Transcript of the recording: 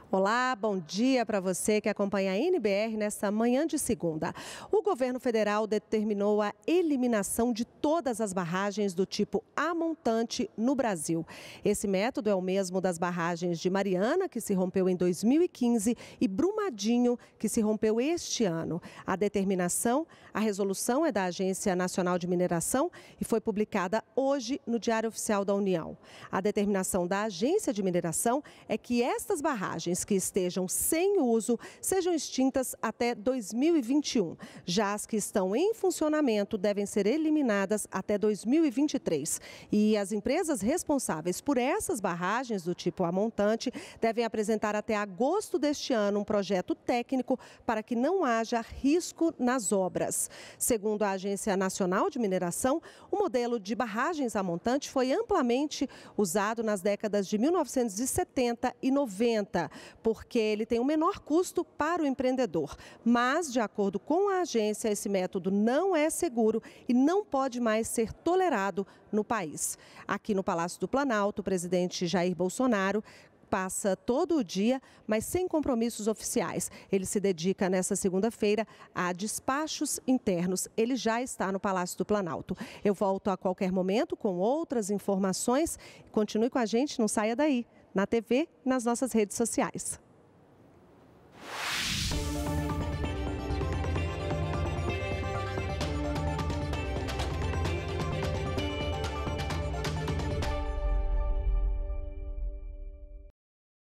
Olá, bom dia para você que acompanha a NBR nesta manhã de segunda. O governo federal determinou a eliminação de todas as barragens do tipo A montante no Brasil. Esse método é o mesmo das barragens de Mariana, que se rompeu em 2015, e Brumadinho, que se rompeu este ano. A resolução é da Agência Nacional de Mineração e foi publicada hoje no Diário Oficial da União. A determinação da Agência de Mineração é que estas barragens que estejam sem uso sejam extintas até 2021. Já as que estão em funcionamento devem ser eliminadas até 2023. E as empresas responsáveis por essas barragens do tipo A montante devem apresentar até agosto deste ano um projeto técnico para que não haja risco nas obras. Segundo a Agência Nacional de Mineração, o modelo de barragens a montante foi amplamente usado nas décadas de 1970 e 90, porque ele tem um menor custo para o empreendedor. Mas, de acordo com a agência, esse método não é seguro e não pode mais ser tolerado no país. Aqui no Palácio do Planalto, o presidente Jair Bolsonaro passa todo o dia, mas sem compromissos oficiais. Ele se dedica nessa segunda-feira a despachos internos. Ele já está no Palácio do Planalto. Eu volto a qualquer momento com outras informações. Continue com a gente, não saia daí, na TV e nas nossas redes sociais.